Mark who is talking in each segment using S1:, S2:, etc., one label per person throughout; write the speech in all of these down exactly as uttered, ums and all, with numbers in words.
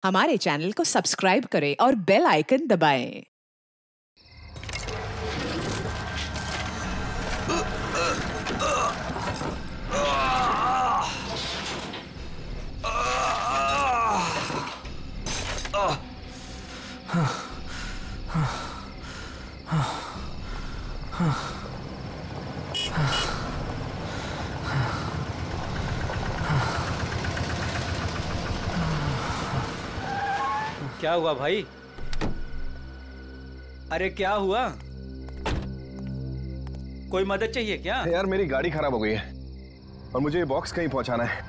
S1: हमारे चैनल को सब्सक्राइब करें और बेल आइकन दबाएं।
S2: क्या हुआ भाई? अरे क्या हुआ? कोई मदद चाहिए क्या?
S3: यार मेरी गाड़ी खराब हो गई है और मुझे ये बॉक्स कहीं पहुंचाना है।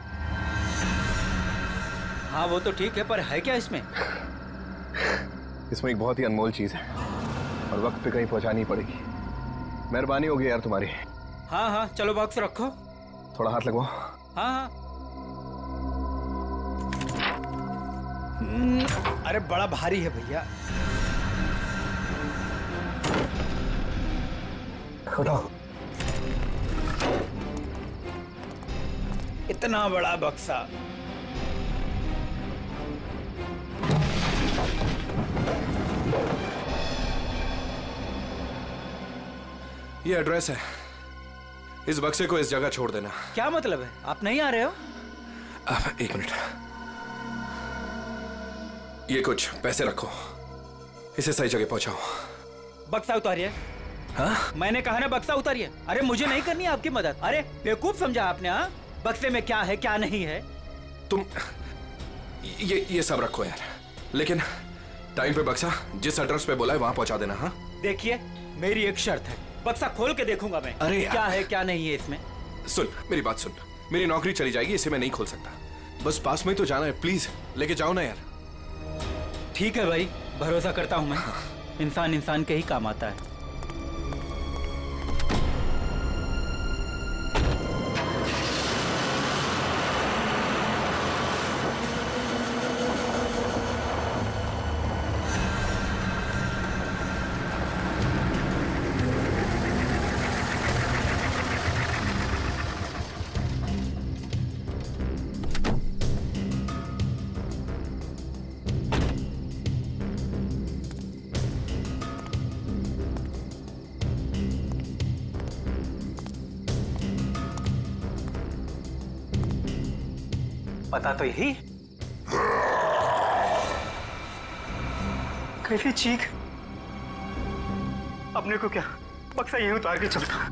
S2: हाँ वो तो ठीक है, पर है क्या इसमें?
S3: इसमें एक बहुत ही अनमोल चीज है और वक्त पे कहीं पहुंचानी पड़ेगी। मेहरबानी होगी यार तुम्हारी।
S2: हाँ हाँ चलो बॉक्स रखो।
S3: थोड़ा हाथ लगवाओ।
S2: हाँ हाँ। अरे बड़ा भारी है भैया।
S3: उठाओ।
S2: इतना बड़ा बक्सा।
S4: ये एड्रेस है, इस बक्से को इस जगह छोड़ देना।
S2: क्या मतलब है? आप नहीं आ रहे हो?
S4: अब एक मिनट, ये कुछ पैसे रखो, इसे सही जगह पहुंचाओ।
S2: बक्सा उतारिए।
S4: हाँ?
S2: मैंने कहा ना बक्सा उतारिए। अरे मुझे नहीं करनी आपकी मदद। अरे बेवकूफ समझा आपने? हाँ, बक्से में क्या है क्या नहीं है।
S4: तुम ये ये सब रखो यार, लेकिन टाइम पे बक्सा जिस एड्रेस पे बोला है वहां पहुंचा देना। हाँ
S2: देखिए मेरी एक शर्त है, बक्सा खोल के देखूंगा मैं।
S4: अरे
S2: क्या है क्या नहीं है इसमें।
S4: सुन मेरी बात सुन, मेरी नौकरी चली जाएगी, इसे मैं नहीं खोल सकता। बस पास में ही तो जाना है, प्लीज लेके जाओ ना यार।
S2: ठीक है भाई, भरोसा करता हूं मैं। इंसान इंसान के ही काम आता है। पता तो यही। कैसी चीख! अपने को क्या बक्सा यहीं उतार के चलता।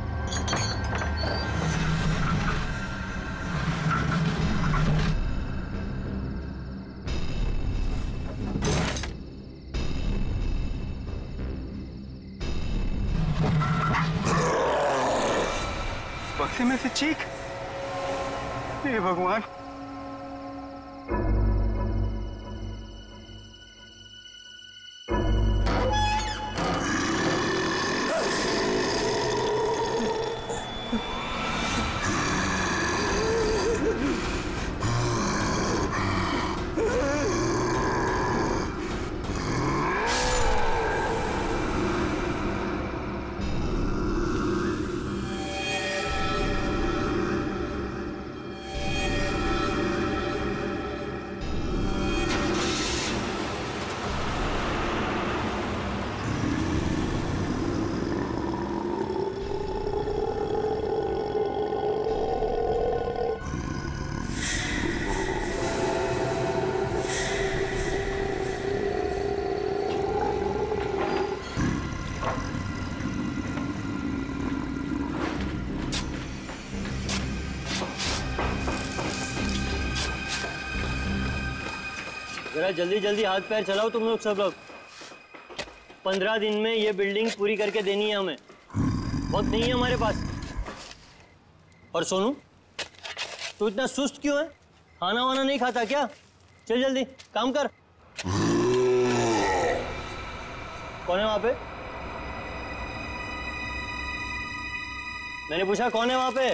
S2: बक्से में से चीख! हे भगवान!
S5: जरा जल्दी जल्दी हाथ पैर चलाओ तुम लोग सब लोग। पंद्रह दिन में ये बिल्डिंग पूरी करके देनी है हमें, वक्त नहीं है हमारे पास। और सोनू, तू इतना सुस्त क्यों है? खाना वाना नहीं खाता क्या? चल जल्दी काम कर। कौन है वहां पे? मैंने पूछा कौन है वहां पे?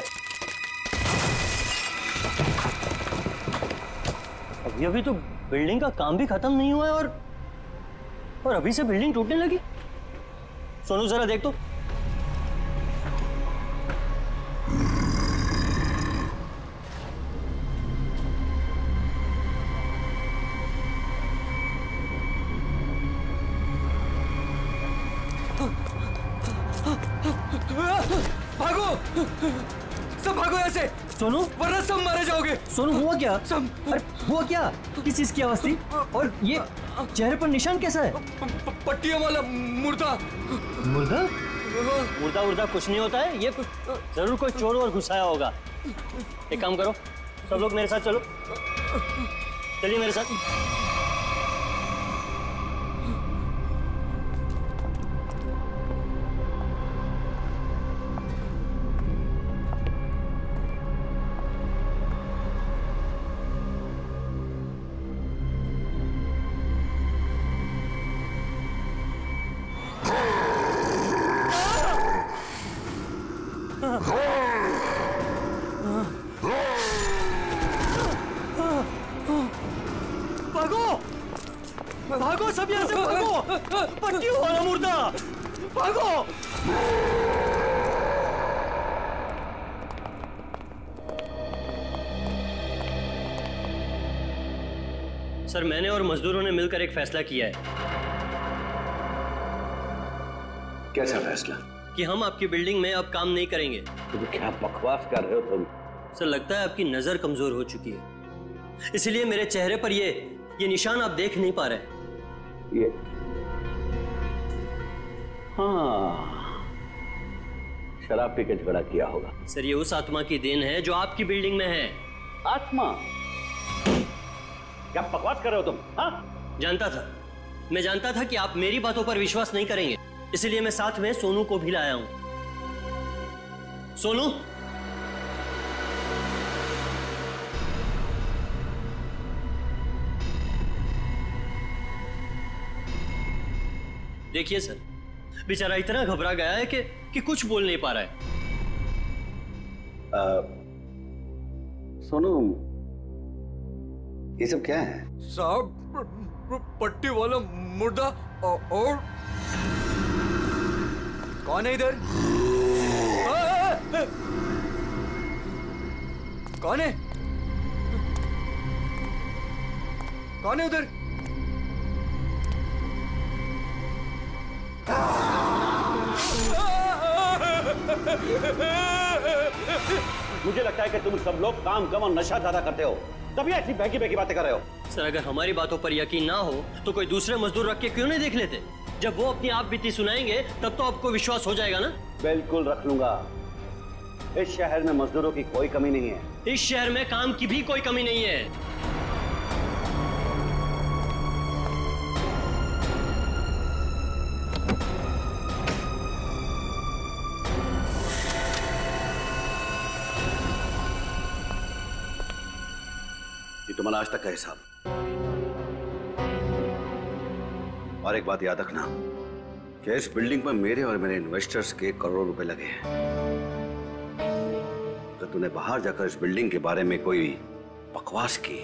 S5: अभी अभी तो बिल्डिंग का काम भी खत्म नहीं हुआ है और और अभी से बिल्डिंग टूटने लगी। सोनू जरा देख तो।
S4: सब भागो यहाँ से।
S5: सोनू,
S4: वरना सब मारे जाओगे।
S5: सोनू हुआ क्या?
S4: सब।
S5: अरे हुआ क्या? किस चीज की आवाज थी? और ये चेहरे पर निशान कैसा है?
S4: पट्टियों वाला मुर्दा।
S5: मुर्दा? मुर्दा मुर्दा कुछ नहीं होता है, ये कुछ जरूर कोई चोर और घुसाया होगा। एक काम करो, सब लोग मेरे साथ चलो, चलिए मेरे साथ। भागो सब यहाँ से, भागो। पट्टियों वाला मुर्दा, भागो। सर, मैंने और मजदूरों ने मिलकर एक फैसला किया है।
S6: कैसा फैसला?
S5: कि हम आपकी बिल्डिंग में अब काम नहीं करेंगे।
S6: तो क्या बकवास कर रहे हो तुम?
S5: सर, लगता है आपकी नजर कमजोर हो चुकी है, इसलिए मेरे चेहरे पर ये ये निशान आप देख नहीं पा रहे।
S6: ये हाँ, शराब पी के झगड़ा किया होगा।
S5: सर, ये उस आत्मा की देन है जो आपकी बिल्डिंग में है।
S6: आत्मा? क्या बकवास कर रहे हो तुम? हाँ?
S5: जानता था, मैं जानता था कि आप मेरी बातों पर विश्वास नहीं करेंगे, इसलिए मैं साथ में सोनू को भी लाया हूं। सोनू, देखिए सर, बेचारा इतना घबरा गया है कि कि कुछ बोल नहीं पा रहा है।
S6: आ, सोनू, ये सब क्या है?
S4: साहब, पट्टी वाला मुर्दा और, और कौन है इधर? कौन है? कौन है उधर?
S6: मुझे लगता है कि तुम सब लोग काम कम और नशा ज्यादा करते हो, तभी ऐसी बहकी बहकी बातें कर रहे हो।
S5: सर, अगर हमारी बातों पर यकीन ना हो तो कोई दूसरे मजदूर रख के क्यों नहीं देख लेते? जब वो अपनी आप बीती सुनाएंगे तब तो आपको विश्वास हो जाएगा ना।
S6: बिल्कुल रख लूंगा। इस शहर में मजदूरों की कोई कमी नहीं है।
S5: इस शहर में काम की भी कोई कमी नहीं है।
S6: तुम्हारा आज तक का हिसाब। और एक बात याद रखना कि इस बिल्डिंग पर मेरे और मेरे इन्वेस्टर्स के करोड़ों रुपए लगे हैं। अगर तूने बाहर जाकर इस बिल्डिंग के बारे में कोई बकवास की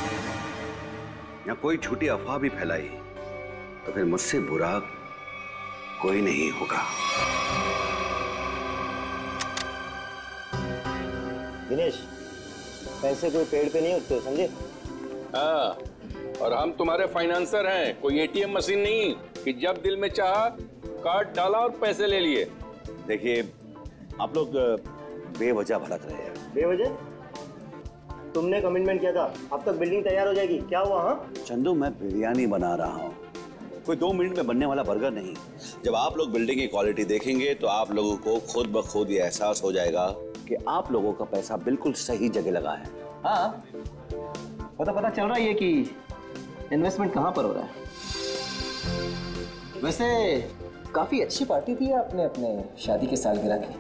S6: या कोई झूठी अफवाह भी फैलाई तो फिर मुझसे बुरा कोई नहीं होगा।
S5: दिनेश, पैसे कोई पेड़ पे नहीं उगते, समझे?
S7: हाँ, और हम तुम्हारे फाइनेंसर हैं, कोई एटीएम मशीन नहीं कि जब दिल में चाहा कार्ड डाला और पैसे ले लिए।
S6: देखिए, आप लोग बेवजह भड़क रहे हैं।
S5: बेवजह? तुमने कमिटमेंट किया था, अब तक बिल्डिंग तैयार हो जाएगी, क्या हुआ? हाँ
S6: चंदू, मैं बिरयानी बना रहा हूँ, कोई दो मिनट में बनने वाला बर्गर नहीं। जब आप लोग बिल्डिंग की क्वालिटी देखेंगे तो आप लोगों को खुद ब खुद ये एहसास हो जाएगा कि आप लोगों का पैसा बिल्कुल सही जगह लगा है।
S8: हाँ, पता पता चल रहा है कि इन्वेस्टमेंट कहाँ पर हो रहा है। वैसे काफी अच्छी पार्टी थी आपने अपने शादी के सालगिरह की।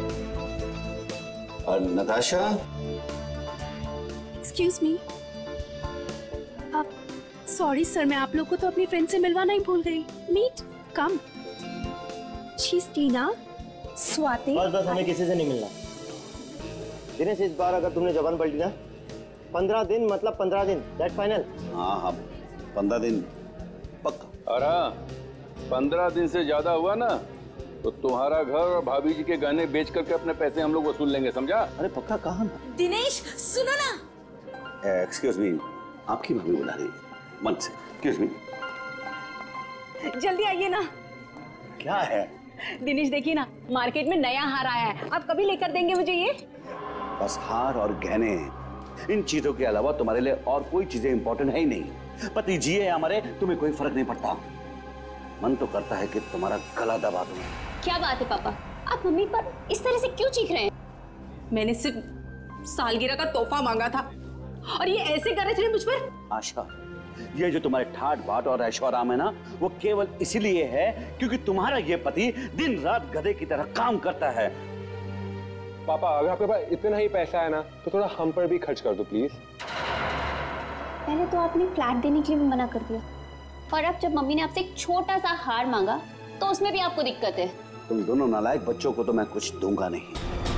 S6: और नताशा,
S9: एक्सक्यूज मी, आप सॉरी सर, मैं आप लोग को तो अपनी फ्रेंड से मिलवाना ही भूल गई। Meet come. She is Tina, Swati.
S5: बस बस, हमें किसी से नहीं मिलना। दिनेश, इस बार अगर तुमने जबान पलटी ना, पंद्रह दिन मतलब पंद्रह दिन, दैट फाइनल।
S6: हाँ हाँ, पंद्रह दिन पक्का।
S7: अरे पंद्रह दिन से ज्यादा हुआ ना तो तुम्हारा घर और भाभी जी के गहने बेच करके अपने पैसे हम लोग वसूल लेंगे, समझा?
S6: अरे पक्का कहाँ?
S9: दिनेश सुनो ना।
S6: एक्सक्यूज मी, आपकी भाभी बुला रही है। मन से, एक्सक्यूज मी।
S9: जल्दी आइए ना।
S6: क्या है?
S10: दिनेश देखिए ना, मार्केट में नया हार आया है, आप कभी लेकर देंगे मुझे ये?
S6: बस हार और गहने, इन चीजों के अलावा तुम्हारे लिए और कोई चीजें इंपॉर्टेंट है ही नहीं। पति जिए या मरे तुम्हें कोई फर्क नहीं पड़ता। मन तो करता है कि तुम्हारा गला दबा दूं।
S9: क्या बात है पापा, आप मम्मी पर इस तरह से क्यों चीख रहे हैं?
S10: मैंने सिर्फ सालगिरह का तोहफा मांगा था और ये ऐसे कर रहे थे मुझ पर।
S6: आशा, ये जो तुम्हारे ठाट बाट और ऐशो आराम है ना, वो केवल इसीलिए है क्योंकि तुम्हारा ये पति दिन रात गधे की तरह काम करता है।
S3: पापा, अगर आपके पास इतना ही पैसा है ना तो थोड़ा हम पर भी खर्च कर दो प्लीज।
S9: पहले तो आपने फ्लैट देने के लिए भी मना कर दिया, और अब जब मम्मी ने आपसे एक छोटा सा हार मांगा तो उसमें भी आपको दिक्कत है।
S6: तुम दोनों नालायक बच्चों को तो मैं कुछ दूंगा नहीं,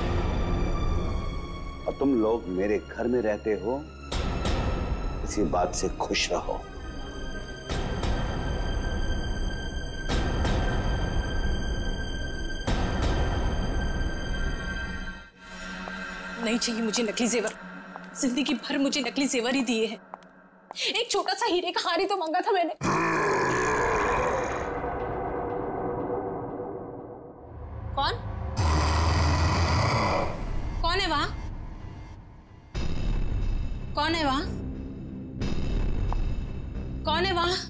S6: और तुम लोग मेरे घर में रहते हो, इसी बात से खुश रहो।
S10: नहीं चाहिए मुझे नकली जेवर, जिंदगी भर मुझे नकली जेवर ही दिए हैं। एक छोटा सा हीरे का हार ही तो मांगा था मैंने। कौन कौन है वहां? कौन है वहां? कौन है वहां?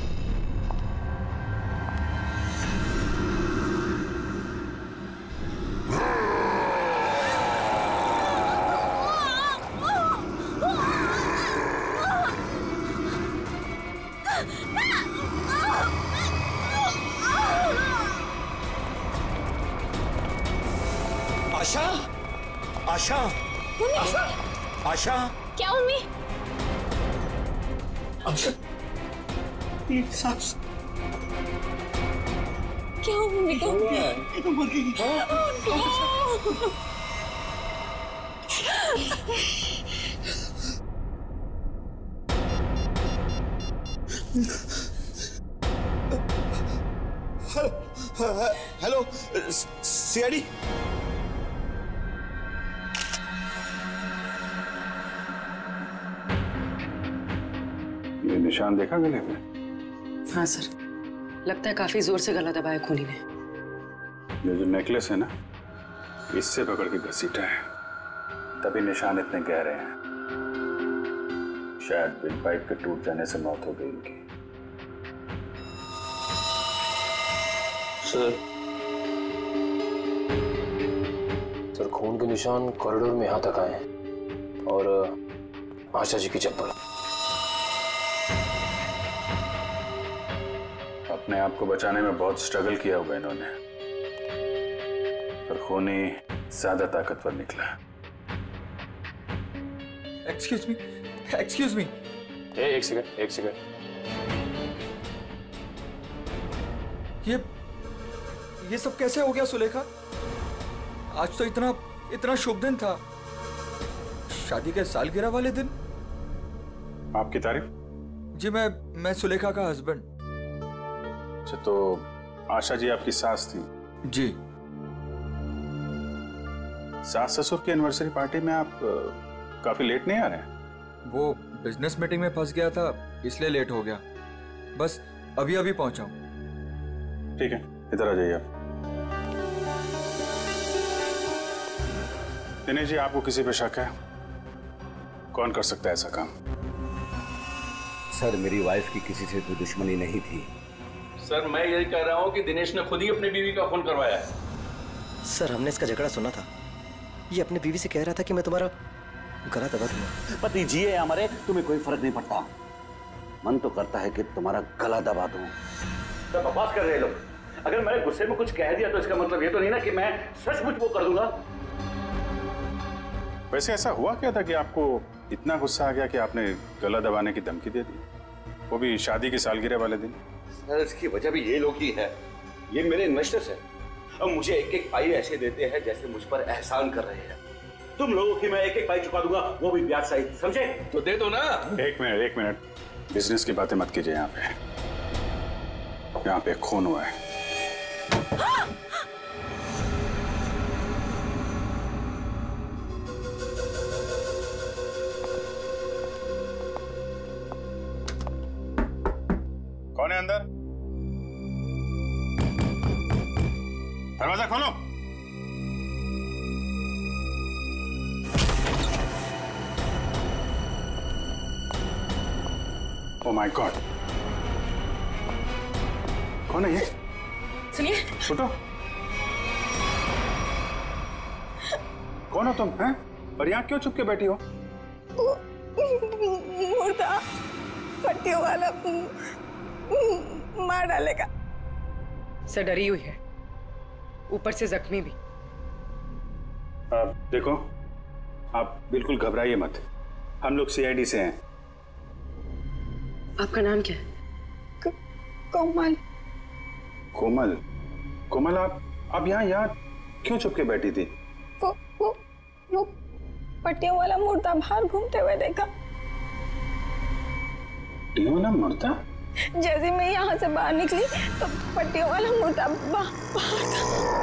S6: आशा, आशा, आशा, आशा,
S9: क्या मम्मी?
S6: आशा, प्लीज सांस।
S9: क्या हुआ मम्मी को?
S6: ये तो मर गई।
S11: Hello, CID.
S7: ये निशान देखा गले पे?
S12: हाँ सर, लगता है काफी जोर से गला दबाया खूनी ने।
S7: ये जो नेकलेस है ना, इससे पकड़ के घसीटा है, तभी निशान इतने गहरे हैं। शायद बिल पाइप के टूट जाने से मौत हो गई इनकी।
S13: सर सर खून के निशान कॉरिडोर में यहां तक आए हैं, और आशा जी की चप्पल।
S7: अपने आप को बचाने में बहुत स्ट्रगल किया हुआ इन्होंने, पर खूनी ज्यादा ताकतवर निकला।
S14: Excuse me, excuse me.
S13: एक सेकंड, एक सेकंड।
S14: ये ये सब कैसे हो गया सुलेखा? आज तो इतना इतना शुभ दिन था, शादी के सालगिरह वाले दिन।
S7: आपकी तारीफ?
S14: जी, मैं मैं सुलेखा का हस्बैंड।
S7: अच्छा, तो आशा जी आपकी सास थी?
S14: जी।
S7: सास ससुर की एनिवर्सरी पार्टी में आप आ, काफी लेट नहीं आ रहे हैं?
S14: वो बिजनेस मीटिंग में फंस गया था, इसलिए लेट हो गया। बस अभी अभी पहुंचा हूं।
S7: ठीक है, इधर आ जाइए आप। दिनेश जी, आपको किसी पे शक है? कौन कर सकता है ऐसा काम?
S6: सर, मेरी वाइफ की किसी से कोई दुश्मनी नहीं थी।
S7: सर, मैं यही कह रहा हूँ कि दिनेश ने खुद ही अपनी बीवी का खून करवाया है।
S8: सर, हमने इसका झगड़ा सुना था। ये अपनी बीवी से कह रहा था कि मैं तुम्हारा गला दबा दूंगा।
S6: पति जिए या मरे तुम्हें कोई फर्क नहीं पड़ता। मन तो करता है कि तुम्हारा गला दबा दूं। तो बकवास कर रहे हैं लोग। अगर मैंने गुस्से में कुछ कह दिया तो इसका मतलब ये तो नहीं ना कि मैं सचमुच वो कर दूंगा।
S7: वैसे ऐसा हुआ क्या था कि आपको इतना गुस्सा आ गया कि आपने गला दबाने की धमकी दे दी, वो भी शादी की सालगिरह वाले दिन?
S6: सर, इसकी वजह भी ये लोग ही है। ये मेरे इन्वेस्टर्स हैं। अब मुझे एक एक पाई ऐसे देते हैं जैसे मुझ पर एहसान कर रहे हैं। तुम लोगों की मैं एक एक पाई चुका दूंगा, वो भी ब्याज सहित, समझे?
S7: तो दे दो ना। एक मिनट एक मिनट बिजनेस की बातें मत कीजिए। यहाँ पे यहाँ पे खून हुआ है। कौन है अंदर?
S11: दरवाजा खोलो। ओह माय गॉड, कौन है ये?
S10: सुनिए।
S11: उठो। कौन हो तुम हैं? और यहाँ क्यों चुप के बैठी हो?
S15: मुर्दा पट्टियों वाला मार डालेगा।
S12: सर डरी हुई है, ऊपर से जख्मी भी।
S11: आप देखो, आप बिल्कुल घबराइए मत, हम लोग सीआईडी से हैं।
S12: आपका नाम क्या है?
S15: कोमल।
S11: कोमल? कोमल आप आप यहाँ यहाँ क्यों चुप के बैठी थी?
S15: वो वो वो पट्टियों वाला मुर्दा बाहर घूमते हुए देखा।
S11: पट्टियों वाला मुर्दा?
S15: जैसे मैं यहाँ से बाहर निकली तो पट्टियों वाला मुर्दा बाहर था।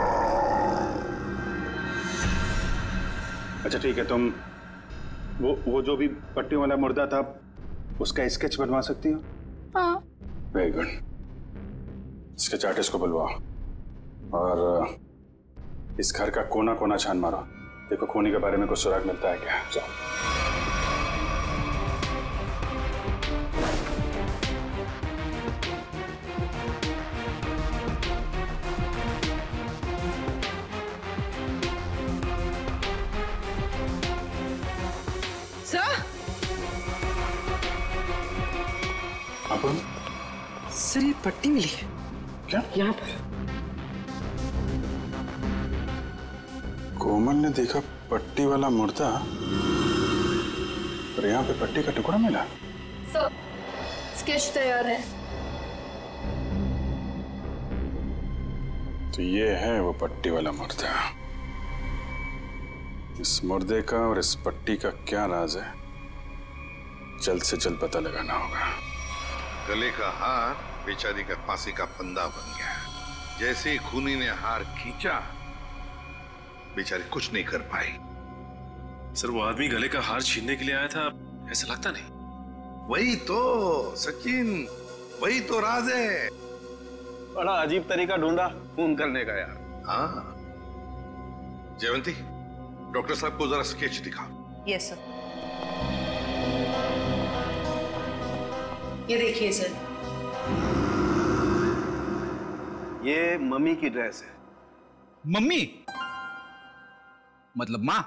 S11: अच्छा ठीक है, तुम वो वो जो भी पट्टियों वाला मुर्दा था उसका स्केच बनवा सकती हो?
S15: हाँ।
S11: वेरी गुड, स्केच आर्टिस्ट को बुलवाओ और इस घर का कोना कोना छान मारो, देखो खूनी के बारे में कुछ सुराग मिलता है क्या। जाओ।
S12: सर
S11: अपन
S12: सर ये पट्टी मिली है
S11: क्या
S12: यहाँ पर?
S11: कोमल ने देखा पट्टी वाला मुर्दा और यहाँ पे पट्टी का टुकड़ा मिला।
S9: सर स्केच तैयार है।
S11: तो ये है वो पट्टी वाला मुर्दा। इस मुर्दे का और इस पट्टी का क्या राज है, जल्द से जल्द पता लगाना होगा।
S16: गले का हार बेचारी का फांसी का फंदा बन गया। जैसे ही खूनी ने हार खींचा, बेचारी कुछ नहीं कर पाई।
S13: सर वो आदमी गले का हार छीनने के लिए आया था, ऐसा लगता नहीं।
S16: वही तो सचिन, वही तो राज है।
S6: बड़ा अजीब तरीका ढूंढा खून करने का यार।
S16: हाँ जयवंती, डॉक्टर साहब को जरा स्केच दिखा।
S10: Yes sir. ये देखिए सर,
S6: ये मम्मी की ड्रेस है।
S2: मम्मी मतलब माँ?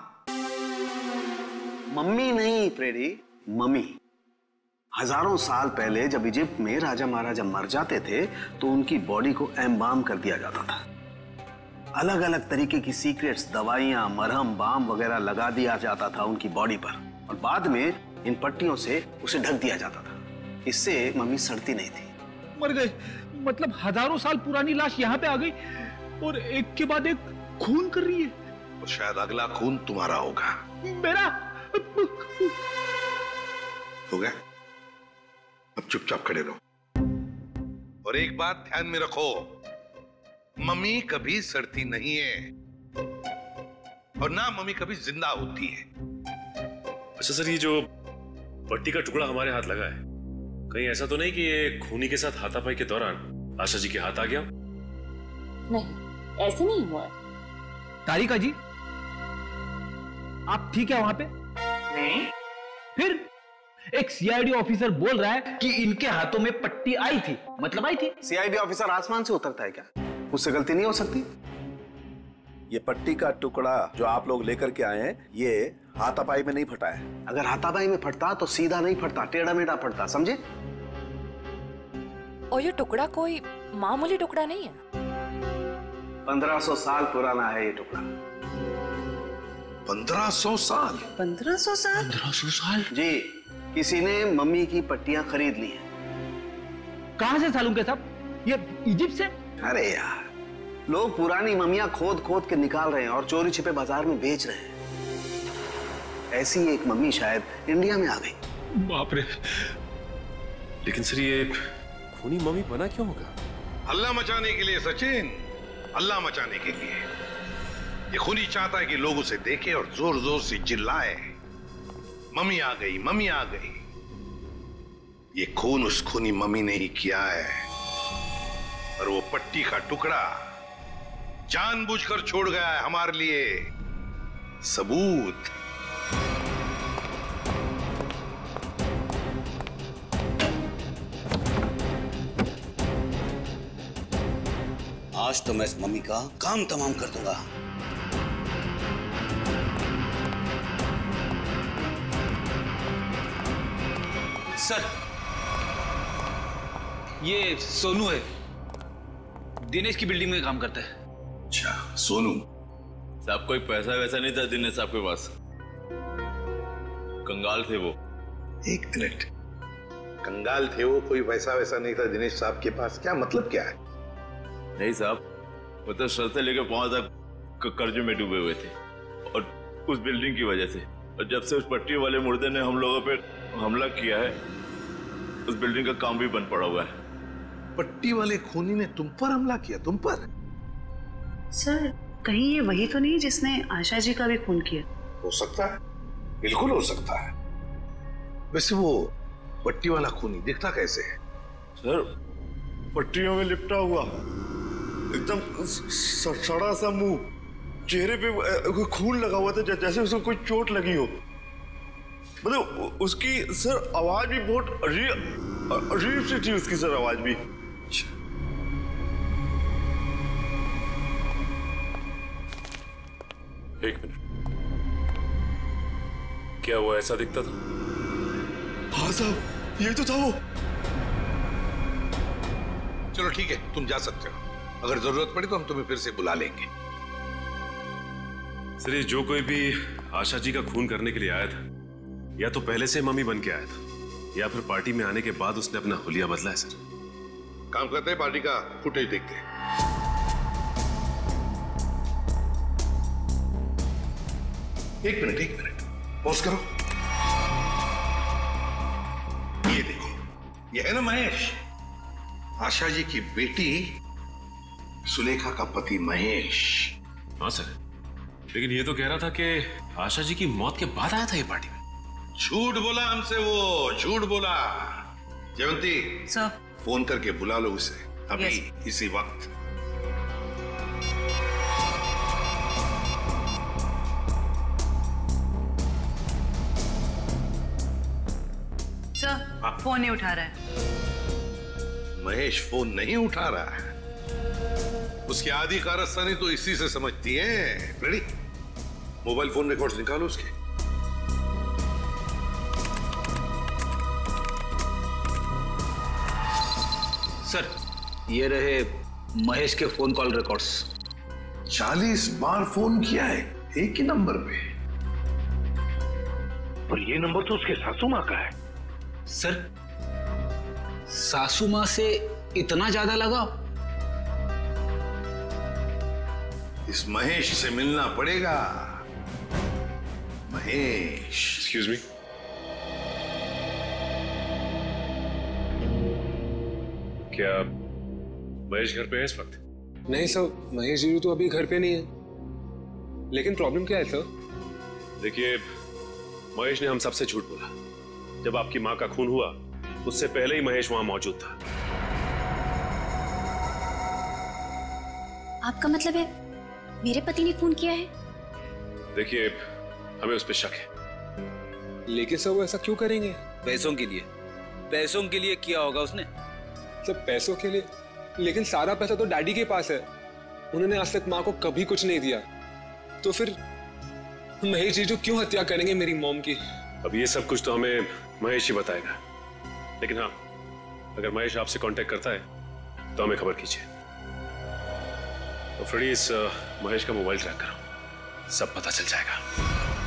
S6: मम्मी नहीं प्रेडी, मम्मी। हजारों साल पहले जब इजिप्ट में राजा महाराजा मर जाते थे तो उनकी बॉडी को एम्बाम कर दिया जाता था। अलग अलग तरीके की सीक्रेट्स, दवाइयां, मरहम, बाम वगैरह लगा दिया जाता था उनकी बॉडी पर और बाद में इन पट्टियों से उसे ढक दिया जाता था। इससे मम्मी सड़ती नहीं थी।
S2: मर गए मतलब हजारों साल पुरानी लाश यहाँ पे आ गई और एक के बाद एक खून कर रही है।
S16: और शायद अगला खून तुम्हारा होगा।
S2: मेरा
S16: हो गया, अब चुपचाप खड़े रहो। और एक बात ध्यान में रखो, मम्मी कभी सड़ती नहीं है और ना मम्मी कभी जिंदा होती है।
S13: अच्छा सर, ये जो पट्टी का टुकड़ा हमारे हाथ लगा है, कहीं ऐसा तो नहीं कि ये खूनी के साथ हाथापाई के दौरान आशा जी के हाथ आ गया?
S10: नहीं, ऐसे नहीं हुआ है।
S2: तारिका जी, आप ठीक है वहां पे?
S10: नहीं।
S2: फिर एक सीआईडी ऑफिसर बोल रहा है कि इनके हाथों में पट्टी आई थी, मतलब आई थी।
S6: सीआईडी ऑफिसर आसमान से उतरता है क्या? उससे गलती नहीं हो सकती।
S17: ये पट्टी का टुकड़ा जो आप लोग लेकर के आए हैं, ये हाथापाई में नहीं फटा है।
S6: अगर हाथापाई में फटता तो सीधा नहीं फटता, टेढ़ा मेढ़ा फटता, समझे?
S18: और ये टुकड़ा कोई मामूली टुकड़ा नहीं है।
S6: पंद्रह सौ साल पुराना है ये टुकड़ा।
S16: पंद्रह सौ साल?
S10: पंद्रह सौ साल?
S2: पंद्रह सौ साल?
S6: जी, किसी ने मम्मी की पट्टियां खरीद ली हैं।
S2: कहां से सालूं के साहब? ये इजिप्ट से?
S6: अरे यार, लोग पुरानी मम्मियां खोद खोद के निकाल रहे हैं और चोरी छिपे बाजार में बेच रहे हैं। ऐसी एक मम्मी शायद इंडिया में आ गई।
S13: बाप रे। लेकिन सर ये खूनी मम्मी बना क्यों होगा?
S16: हल्ला मचाने के लिए सचिन, हल्ला मचाने के लिए। ये खूनी चाहता है कि लोग उसे देखें और जोर जोर से चिल्लाए, मम्मी आ गई, मम्मी आ गई। ये खून उस खूनी मम्मी ने ही किया है और वो पट्टी का टुकड़ा जानबूझकर छोड़ गया है हमारे लिए सबूत।
S6: आज तो मैं इस मम्मी का काम तमाम कर दूंगा।
S19: सर, ये सोनू है, दिनेश की बिल्डिंग में काम करता है।
S16: अच्छा, सोनू
S20: साहब कोई पैसा वैसा नहीं था दिनेश साहब के पास, कंगाल थे वो।
S16: एक मिनट, कंगाल थे वो, कोई पैसा वैसा नहीं था दिनेश साहब के पास, क्या मतलब क्या है?
S20: नहीं साहब, वो तो सर से लेकर पांव तक कर्जे में डूबे हुए थे और उस बिल्डिंग की वजह से। और जब से उस पट्टी वाले मुर्दे ने हम लोगों पे हमला किया है, उस बिल्डिंग का काम भी बंद पड़ा हुआ है।
S16: पट्टी वाले खूनी ने तुम पर हमला किया? तुम पर?
S21: सर, कहीं ये वही तो नहीं जिसने आशा जी का भी खून किया?
S16: हो सकता है, बिल्कुल हो सकता है। वैसे वो पट्टी वाला खूनी दिखता कैसे है?
S20: सर, पट्टियों में लिपटा हुआ, एकदम सड़ा सा मुंह, चेहरे पे खून लगा हुआ था जैसे उसको कोई चोट लगी हो। मतलब उसकी सर आवाज भी बहुत अजीब अजीब सी थी, उसकी सर आवाज भी।
S13: एक मिनट, क्या वो ऐसा दिखता था?
S20: हाँ साहब, ये तो था वो।
S16: चलो ठीक है, तुम जा सकते हो। अगर जरूरत पड़ी तो हम तुम्हें फिर से बुला लेंगे।
S13: सर, ये जो कोई भी आशा जी का खून करने के लिए आया था, या तो पहले से मम्मी बन के आया था, या फिर पार्टी में आने के बाद उसने अपना हुलिया बदला है। सर,
S16: काम करते हैं, पार्टी का फुटेज देखते हैं। एक मिनट एक मिनट पॉज करो। ये देखो, ये है ना महेश, आशा जी की बेटी सुलेखा का पति महेश।
S13: हाँ सर, लेकिन ये तो कह रहा था कि आशा जी की मौत के बाद आया था ये पार्टी में।
S16: झूठ बोला हमसे वो, झूठ बोला। जयवंती
S21: सर,
S16: फोन करके बुला लो उसे अभी, इसी वक्त।
S21: सर, फोन नहीं उठा रहा है।
S16: महेश फोन नहीं उठा रहा है, उसकी आधी कारस्तानी तो इसी से समझती है। रेडी, मोबाइल फोन रिकॉर्ड्स निकालो उसके।
S19: सर, ये रहे महेश के फोन कॉल रिकॉर्ड्स।
S16: चालीस बार फोन किया है एक ही नंबर पे, और ये नंबर तो उसके सासू माँ का है।
S19: सर, सासू माँ से इतना ज्यादा लगाओ?
S16: इस महेश से मिलना पड़ेगा। महेश,
S13: एक्सक्यूज मी, क्या महेश घर पे है इस वक्त?
S22: नहीं सर, महेश जी तो अभी घर पे नहीं है। लेकिन प्रॉब्लम क्या है सर?
S13: देखिए, महेश ने हम सबसे झूठ बोला। जब आपकी माँ का खून हुआ, उससे पहले ही महेश वहां मौजूद था।
S9: आपका मतलब है मेरे पति ने खून किया है?
S13: देखिए, हमें उस पर शक है।
S22: लेकिन सर वो ऐसा क्यों करेंगे?
S19: पैसों के लिए, पैसों के लिए किया होगा उसने।
S22: सब पैसों के लिए? लेकिन सारा पैसा तो डैडी के पास है, उन्होंने आज तक माँ को कभी कुछ नहीं दिया। तो फिर महेश जी जो क्यों हत्या करेंगे मेरी मॉम की?
S13: अब ये सब कुछ तो हमें महेश ही बताएगा, लेकिन हाँ, अगर महेश आपसे कांटेक्ट करता है तो हमें खबर कीजिए। तो फ्रेडी, इस महेश का मोबाइल ट्रैक करो, सब पता चल जाएगा।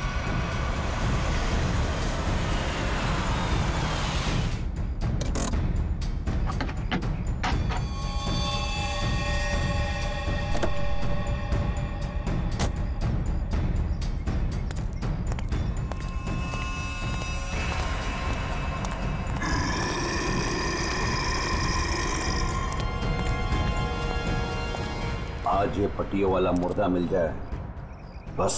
S6: आज ये पट्टियों वाला मुर्दा मिल जाए बस।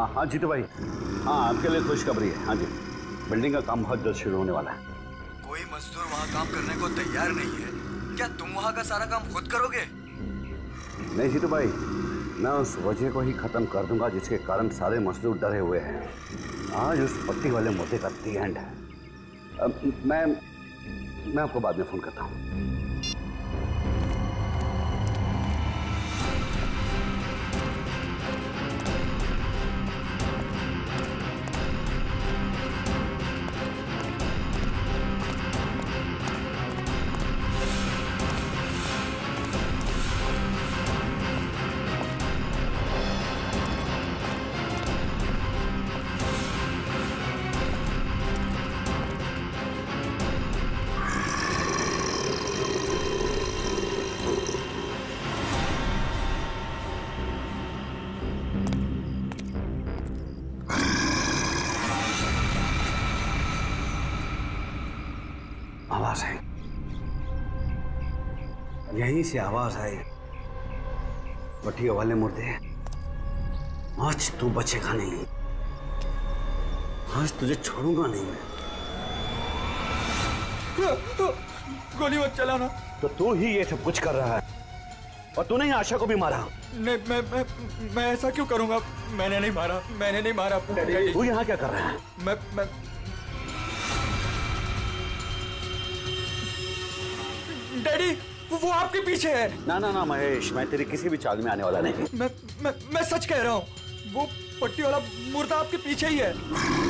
S6: हाँ हाँ जीतू भाई, हाँ आपके लिए खुशखबरी है। हाँ जी, बिल्डिंग का काम बहुत जल्द शुरू होने वाला है।
S1: कोई मजदूर वहाँ काम करने को तैयार नहीं है, क्या तुम वहाँ का सारा काम खुद करोगे?
S6: नहीं जीतू भाई, मैं उस वजह को ही खत्म कर दूंगा जिसके कारण सारे मजदूर डरे हुए हैं। आज उस पट्टी वाले मुद्दे का दी एंड है। अब मैं मैं आपको बाद में फोन करता हूँ। आवाज आई, यहीं से आवाज आई। पट्टियों वाले मुर्दे, आज तू बचेगा नहीं, आज तुझे छोड़ूंगा नहीं मैं।
S14: गोली मत चलाना।
S6: तो तू ही ये सब कुछ कर रहा है और तूने ही आशा को भी मारा।
S14: नहीं, मैं मैं मैं ऐसा क्यों करूंगा? मैंने नहीं मारा, मैंने नहीं मारा।
S6: तू यहाँ क्या कर रहा है?
S14: मैं मैं डैडी, वो आपके पीछे है।
S6: ना ना ना महेश, मैं तेरी किसी भी चाल में आने वाला नहीं।
S14: मैं मैं मैं सच कह रहा हूँ, वो पट्टी वाला मुर्दा आपके पीछे ही है।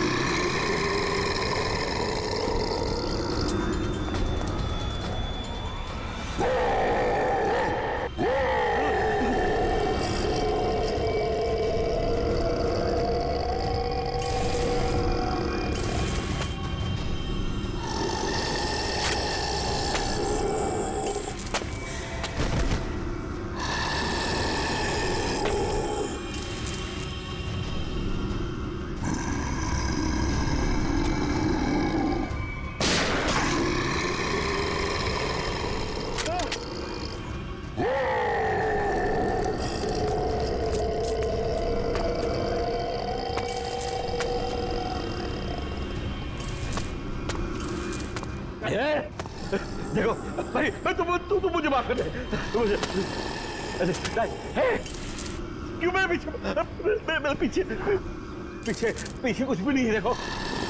S6: देखो भाई, मैं तुम तू तू मुझे माफ कर दे। तू मुझे क्यों? मैं पीछे मैं, मैं पीछे पीछे पीछे कुछ भी नहीं है। देखो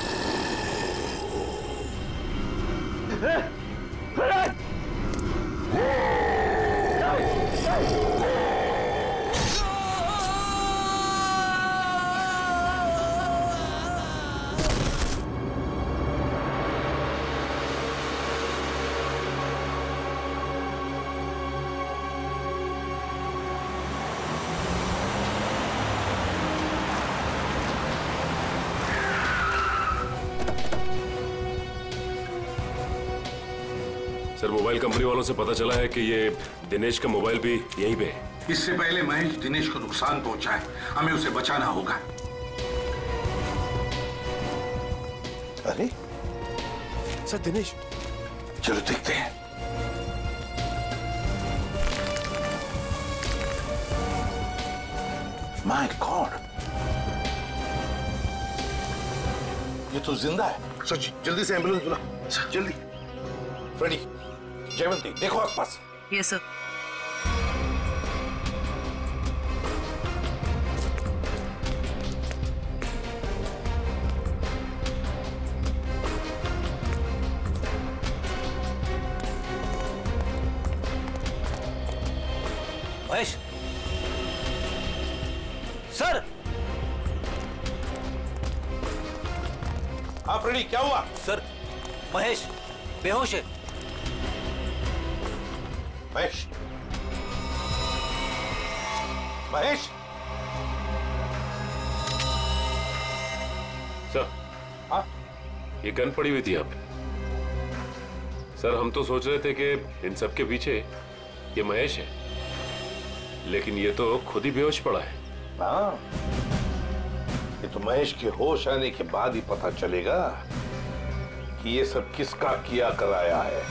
S13: सर, मोबाइल कंपनी वालों से पता चला है कि ये दिनेश का मोबाइल भी यहीं पे है।
S16: इससे पहले महेश दिनेश को नुकसान पहुंचाए, हमें उसे बचाना होगा।
S17: अरे सर, दिनेश,
S16: चलो देखते हैं। माय गॉड, ये तो जिंदा है।
S17: सच, जल्दी से एम्बुलेंस बुला, जल्दी। फ्रेडी, जयवंती, देखो आसपास।
S21: Yes sir.
S2: महेश सर।
S17: हाँ फ्रेडी, क्या हुआ?
S2: सर, महेश बेहोश है।
S17: महेश, महेश।
S13: सर,
S17: हाँ,
S13: ये गन पड़ी हुई थी यहाँ पे। सर, हम तो सोच रहे थे कि इन सब के पीछे ये महेश है, लेकिन ये तो खुद ही बेहोश पड़ा है।
S17: हाँ, ये तो महेश के होश आने के बाद ही पता चलेगा कि ये सब किसका किया कराया है।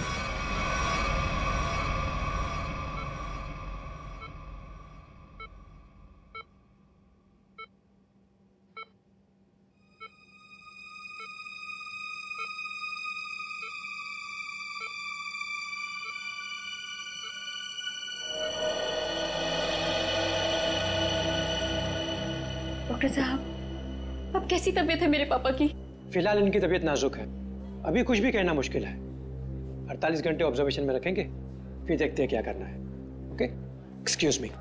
S10: डॉक्टर साहब, अब कैसी तबीयत है मेरे पापा की?
S4: फिलहाल इनकी तबीयत नाजुक है, अभी कुछ भी कहना मुश्किल है। अड़तालीस घंटे ऑब्जर्वेशन में रखेंगे, फिर देखते हैं क्या करना है। Okay, excuse me.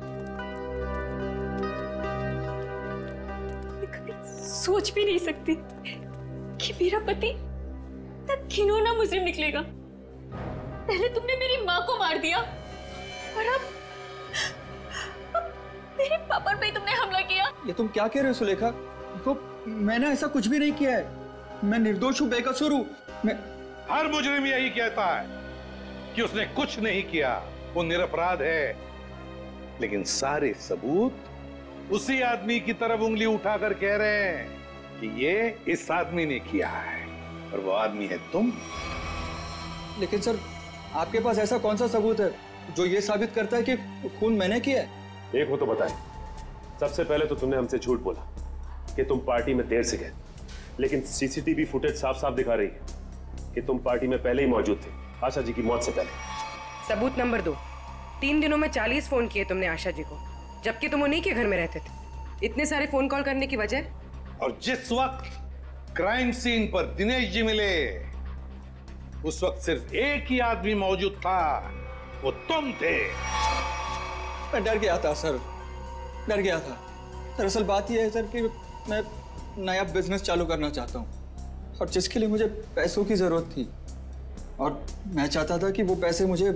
S10: मैं कभी सोच भी नहीं सकती कि मेरा पति तब घिनौना मुजरिम निकलेगा। पहले तुमने मेरी माँ को मार दिया और अब, अब मेरे पापा पे तुमने हमला किया।
S14: ये तुम क्या कह रहे हो सुलेखा? तो मैंने ऐसा कुछ भी नहीं किया है, मैं निर्दोष हूँ, बेकसूर हूँ। मैं
S16: हर मुजरिम यही कहता है कि उसने कुछ नहीं किया, वो निरपराध है। लेकिन सारे सबूत उसी आदमी की तरफ उंगली उठाकर कह रहे हैं कि ये इस आदमी ने किया है, और वो आदमी है तुम।
S14: लेकिन सर, आपके पास ऐसा कौन सा सबूत है जो ये साबित करता है कि खून मैंने किया है?
S13: एक हो तो बताएं। सबसे पहले तो तुमने हमसे झूठ बोला कि तुम पार्टी में देर से गए, लेकिन सीसीटीवी फुटेज साफ साफ दिखा रही है कि तुम पार्टी में पहले ही मौजूद थे, आशा जी की मौत से पहले।
S12: सबूत नंबर दो, तीन दिनों में चालीस फोन किए तुमने आशा जी को, जबकि तुम उन्हीं के घर में रहते थे। इतने सारे फोन कॉल करने की वजह?
S16: और जिस वक्त क्राइम सीन पर दिनेश जी मिले, उस वक्त सिर्फ एक ही आदमी मौजूद था, वो तुम थे।
S14: मैं डर गया था सर, डर गया था। दरअसल बात यह है सर कि मैं नया बिजनेस चालू करना चाहता हूँ, और जिसके लिए मुझे पैसों की जरूरत थी, और मैं चाहता था कि वो पैसे मुझे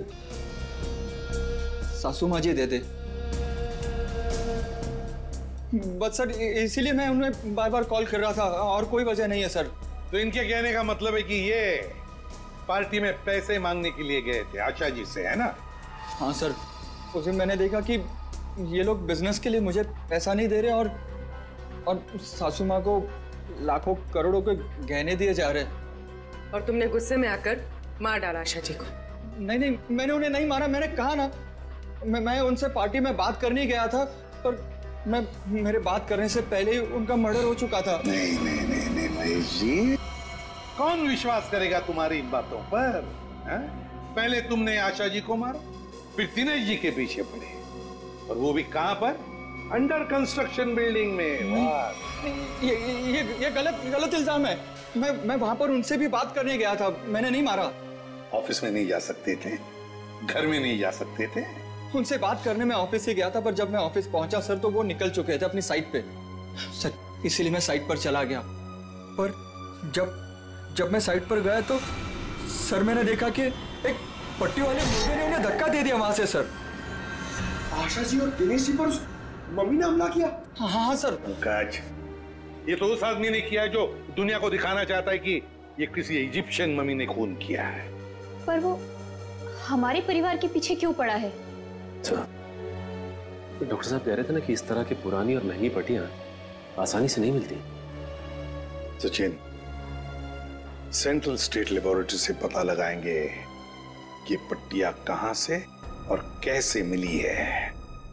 S14: सासू माँ जी दे दे। बस सर, इसीलिए मैं उन्हें बार बार कॉल कर रहा था, और कोई वजह नहीं है सर।
S16: तो इनके कहने का मतलब है कि ये पार्टी में पैसे मांगने के लिए गए थे आशा जी से, है ना?
S14: हाँ सर, उस दिन मैंने देखा कि ये लोग बिजनेस के लिए मुझे पैसा नहीं दे रहे, और और सासू माँ को लाखों करोड़ों के गहने दिए जा रहे।
S12: और तुमने गुस्से में आकर मार डाला आशा जी को?
S14: नहीं नहीं, मैंने उन्हें नहीं मारा। मैंने कहा ना, मैं मैं उनसे पार्टी में बात करने गया था, पर मैं मेरे बात करने से पहले ही उनका मर्डर हो चुका था।
S16: नहीं नहीं नहीं नहीं महेश जी, कौन विश्वास करेगा तुम्हारी इन बातों पर? है? पहले तुमने आशा जी को मारा, फिर दिनेश जी के पीछे पड़े, और वो भी कहां पर? अंडर कंस्ट्रक्शन बिल्डिंग में।
S14: ये ये ये गलत गलत इल्जाम है। मैं मैं वहां पर उनसे भी बात करने गया था, मैंने नहीं मारा।
S16: ऑफिस में नहीं जा सकते थे, घर में नहीं जा सकते थे?
S14: उनसे बात करने में ऑफिस ही गया था, पर जब मैं ऑफिस पहुंचा सर, तो वो निकल चुके थे अपनी साइट पे। सर, इसीलिए मैं साइट पर चला गया। पर जब जब मैं साइट पर गया तो सर, मैंने देखा कि एक पट्टी वाले मुर्गे ने उन्हें धक्का दे दिया वहां से सर।
S20: आशा जी और दिनेश जी पर उस मम्मी ने हमला किया?
S14: हाँ हाँ सर।
S16: पंकज, ये तो उस आदमी ने किया है जो दुनिया को दिखाना चाहता है कि ये किसी इजिप्शियन मम्मी ने खून किया है।
S9: पर वो हमारे परिवार के पीछे क्यों पड़ा है?
S13: अच्छा, डॉक्टर साहब कह रहे थे ना कि इस तरह की पुरानी और महंगी पट्टियां आसानी से नहीं मिलती।
S16: सचिन, सेंट्रल स्टेट लेबोरेटरी से पता लगाएंगे कि पट्टियां कहां से और कैसे मिली है।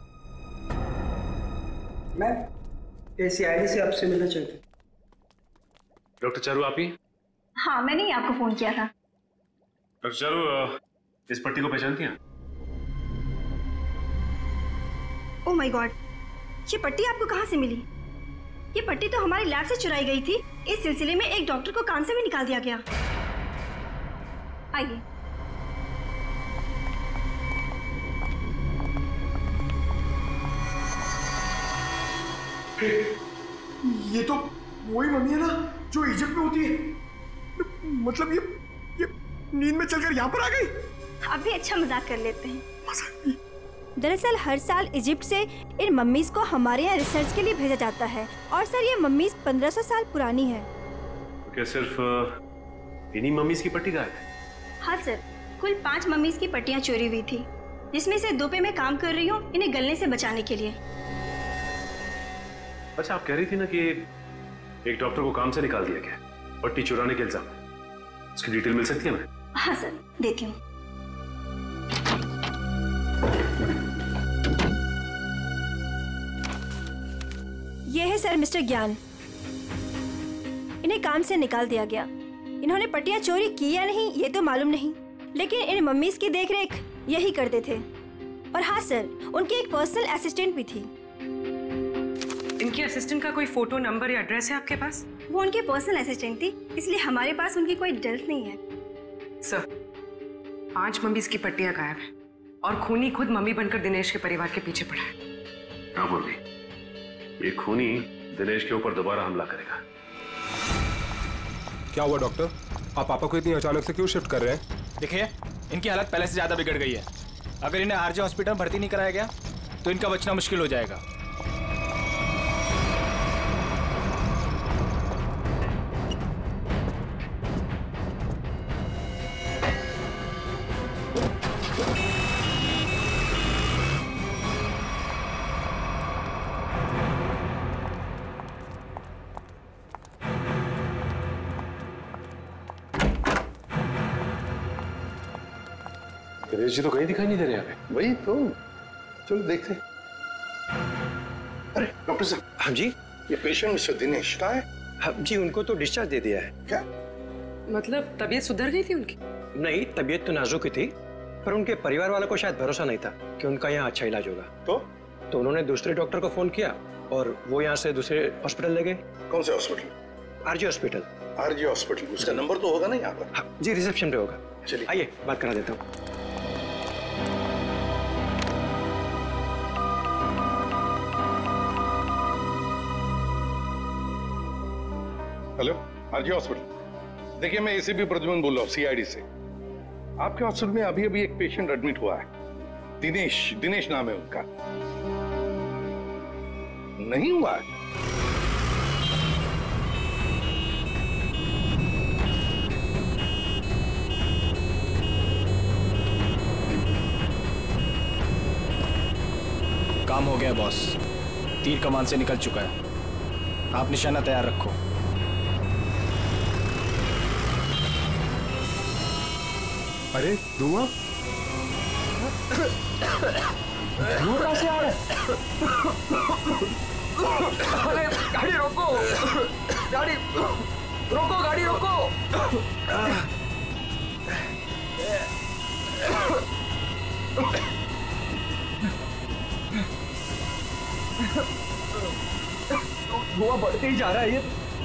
S4: मैं एसीआईडी से आपसे मिलना चाहती हूँ।
S13: डॉक्टर चारू, आप ही?
S15: हाँ, मैंने ही आपको फोन किया था।
S13: डॉक्टर चारू, इस पट्टी को पहचानती हैं?
S15: ओह माय गॉड, ये पट्टी आपको कहाँ से मिली? ये पट्टी तो हमारे लैब से चुराई गई थी। इस सिलसिले में एक डॉक्टर को काम से भी निकाल दिया गया। आइए।
S20: ये तो वही मम्मी है ना जो इजिप्ट में होती है। मतलब ये ये नींद में चलकर यहाँ पर आ गई।
S15: आप भी अच्छा मजाक कर लेते हैं। दरअसल हर साल इजिप्ट से इन मम्मीज को हमारे यहाँ रिसर्च के लिए भेजा जाता है, और सर ये मम्मीज पंद्रह सौ साल पुरानी है।
S13: तो क्या सिर्फ इन्हीं मम्मीज की पट्टी गायब है?
S15: हाँ सर, कुल पांच मम्मीज की पट्टियाँ चोरी हुई थी, जिसमें से दो पे मैं काम कर रही हूँ इन्हें गलने से बचाने के लिए।
S13: अच्छा, आप कह रही थी ना कि एक डॉक्टर को काम से निकाल दिया गया पट्टी चुराने के इल्जाम, उसकी डिटेल मिल सकती है हमें?
S15: हाँ सर, देती हूँ। ये है सर मिस्टर ज्ञान, इन्हें काम से निकाल दिया गया। इन्होंने पट्टियां चोरी की या नहीं ये तो मालूम नहीं, लेकिन इन मम्मीज की देखरेख यही करते थे। और हाँ सर, उनकी एक पर्सनल असिस्टेंट भी थी।
S12: इनके असिस्टेंट का कोई फोटो, नंबर या एड्रेस है आपके पास?
S15: वो उनकी पर्सनल असिस्टेंट थी, इसलिए हमारे पास उनकी कोई डिटेल्स नहीं है।
S12: सर, पांच मम्मीज की पट्टियां गायब है और खूनी खुद मम्मी बनकर दिनेश के परिवार के पीछे पड़ा है।
S13: क्या बोल रही? ये खूनी दिनेश के ऊपर दोबारा हमला करेगा।
S22: क्या हुआ डॉक्टर? आप पापा को इतनी अचानक से क्यों शिफ्ट कर रहे हैं?
S3: देखिए, इनकी हालत पहले से ज्यादा बिगड़ गई है। अगर इन्हें आरजे हॉस्पिटल में भर्ती नहीं कराया गया तो इनका बचना मुश्किल हो जाएगा।
S11: दिनेश जी तो कहीं दिखाई नहीं दे रहे यहाँ पे।
S16: वही तो, चलो देखते। अरे डॉक्टर साहब।
S4: हाँ जी।
S16: ये पेशेंट मिस्टर दिनेश कहाँ है?
S4: हाँ जी, उनको तो डिस्चार्ज दे दिया है।
S16: क्या
S12: मतलब तबीयत सुधर गई थी उनकी?
S4: नहीं, तबीयत तो नाजुक ही थी, पर उनके परिवार वालों को शायद भरोसा नहीं था कि उनका यहाँ अच्छा इलाज होगा।
S16: तो
S4: तो उन्होंने दूसरे डॉक्टर को फोन किया और वो यहाँ से दूसरे हॉस्पिटल ले गए।
S16: कौन से hospital?
S4: RG hospital.
S16: RG hospital, उसका नंबर तो होगा ना यहाँ पर?
S4: हाँ जी, रिसेप्शन पे होगा।
S16: चलिए
S4: आइए बात करा देता हूँ।
S16: Hello, RG hospital. देखिए, मैं एसीपी प्रद्युमन बोल रहा हूँ, सीआईडी से। आपके हॉस्पिटल में अभी अभी एक पेशेंट एडमिट हुआ है। दिनेश, दिनेश नाम है उनका। नहीं हुआ है?
S3: काम हो गया बॉस, तीर कमान से निकल चुका है। आप निशाना तैयार रखो।
S22: अरे धुआं धुआं कहाँ से आ रहा है?
S5: अरे गाड़ी रोको, गाड़ी रोको, गाड़ी रोको। धुआं बढ़ते ही जा रहा है ये।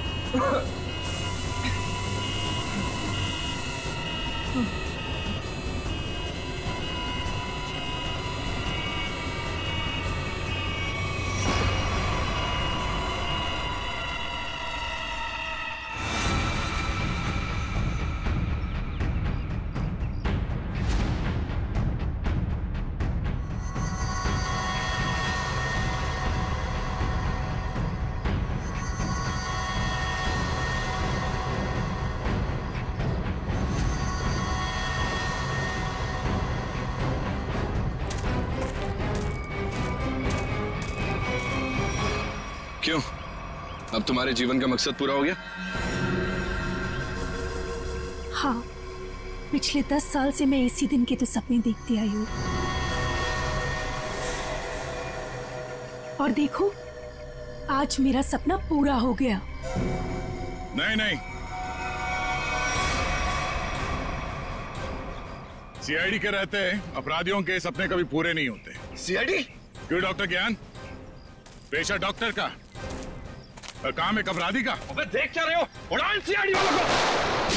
S22: क्यों? अब तुम्हारे जीवन का मकसद पूरा हो गया?
S9: हाँ, पिछले दस साल से मैं इसी दिन के तो सपने देखती आई हूँ। और देखो, आज मेरा सपना पूरा हो गया।
S11: नहीं नहीं, सीआईडी के रहते अपराधियों के सपने कभी पूरे नहीं होते।
S16: सीआईडी?
S11: क्यों डॉक्टर ज्ञान? पेशा डॉक्टर का और काम एक अपराधी का।
S5: अबे देख क्या रहे हो? उड़ान सीआईडी वालों को।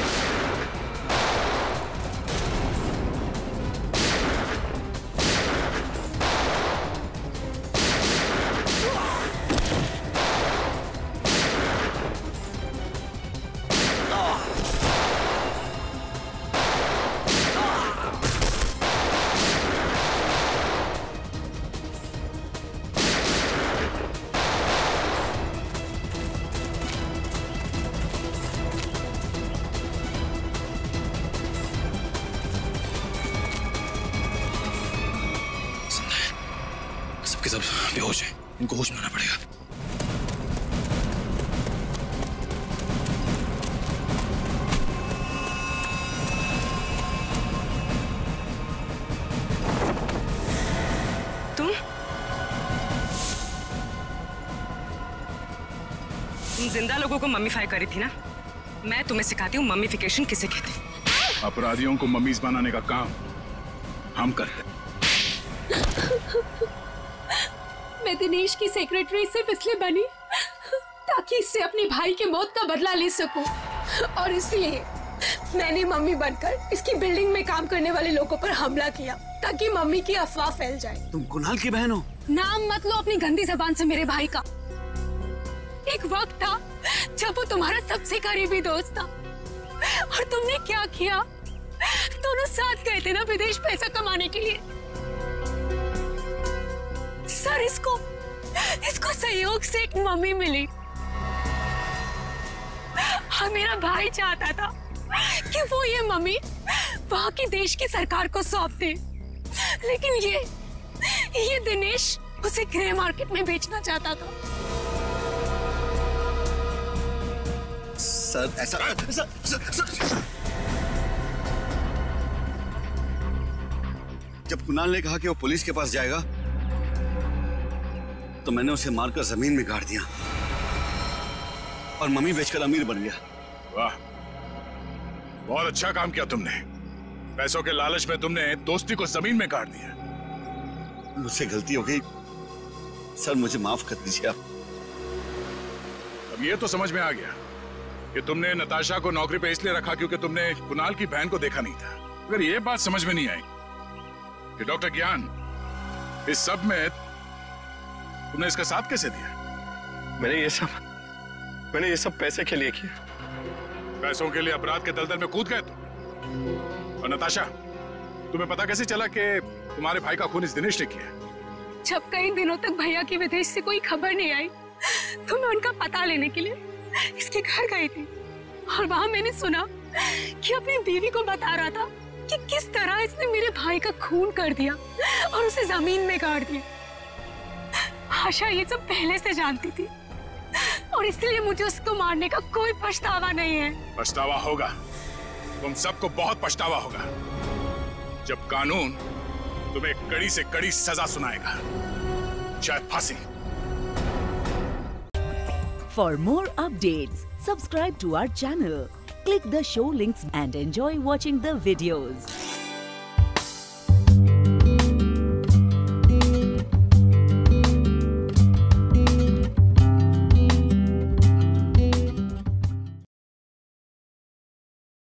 S3: सबके सब बेहोश हैं, इनको होश में आना पड़ेगा।
S12: तुम तुम जिंदा लोगों को मम्मीफाई करी थी ना? मैं तुम्हें सिखाती हूँ मम्मीफिकेशन किसे कहते हैं।
S11: अपराधियों को मम्मीज बनाने का काम हम करते हैं।
S9: मैं दिनेश की सेक्रेटरी सिर्फ इसलिए बनी ताकि इससे अपने भाई के मौत का बदला ले सकूं, और इसलिए मैंने मम्मी बनकर इसकी बिल्डिंग में काम करने वाले लोगों पर हमला किया ताकि मम्मी की अफवाह फैल जाए।
S6: तुम कुणाल की बहन हो?
S9: नाम मत लो अपनी गंदी जबान से मेरे भाई का। एक वक्त था जब वो तुम्हारा सबसे करीबी दोस्त था, और तुमने क्या किया? दोनों साथ गए थे ना विदेश पैसा कमाने के लिए। सर, इसको इसको सहयोग से एक मम्मी मिली, और मेरा भाई चाहता था कि वो ये मम्मी वहां की देश की सरकार को सौंप दे, लेकिन ये ये दिनेश उसे ग्रे मार्केट में बेचना चाहता था।
S6: सर ऐसा सर, सर, सर। जब कुणाल ने कहा कि वो पुलिस के पास जाएगा तो मैंने उसे मारकर जमीन में गाड़ दिया और मम्मी बेचकर अमीर बन गया।
S11: वाह, बहुत अच्छा काम किया तुमने। पैसों के लालच में तुमने दोस्ती को जमीन में गाड़ दिया।
S6: मुझसे गलती हो गई सर, मुझे माफ कर दीजिए आप।
S11: अब ये तो समझ में आ गया कि तुमने नताशा को नौकरी पे इसलिए रखा क्योंकि तुमने कुणाल की बहन को देखा नहीं था। अगर ये बात समझ में नहीं आई कि डॉक्टर ज्ञान इस सब में तुमने इसका साथ कैसे दिया?
S20: मैंने ये सब मैंने ये सब पैसे के लिए किया।
S11: पैसों के लिए अपराध के दलदल में कूद गए तुम। और नताशा, तुम्हें पता कैसे चला कि तुम्हारे भाई का खून इस दिनेश ने किया?
S9: जब कई दिनों तक भैया की विदेश से कोई खबर नहीं आई तो मैं उनका पता लेने के लिए इसके घर गई थी, और वहां मैंने सुना कि अपनी बीवी को बता रहा था कि किस तरह इसने मेरे भाई का खून कर दिया और उसे जमीन में गाड़ दिया। आशा ये सब पहले से जानती थी, और इसलिए मुझे उसको मारने का कोई पछतावा नहीं है।
S11: पछतावा होगा, तुम सबको बहुत पछतावा होगा जब कानून तुम्हें कड़ी से कड़ी सजा सुनाएगा, शायद फांसी।
S7: For more updates, subscribe to our channel, click the show links and enjoy watching the videos.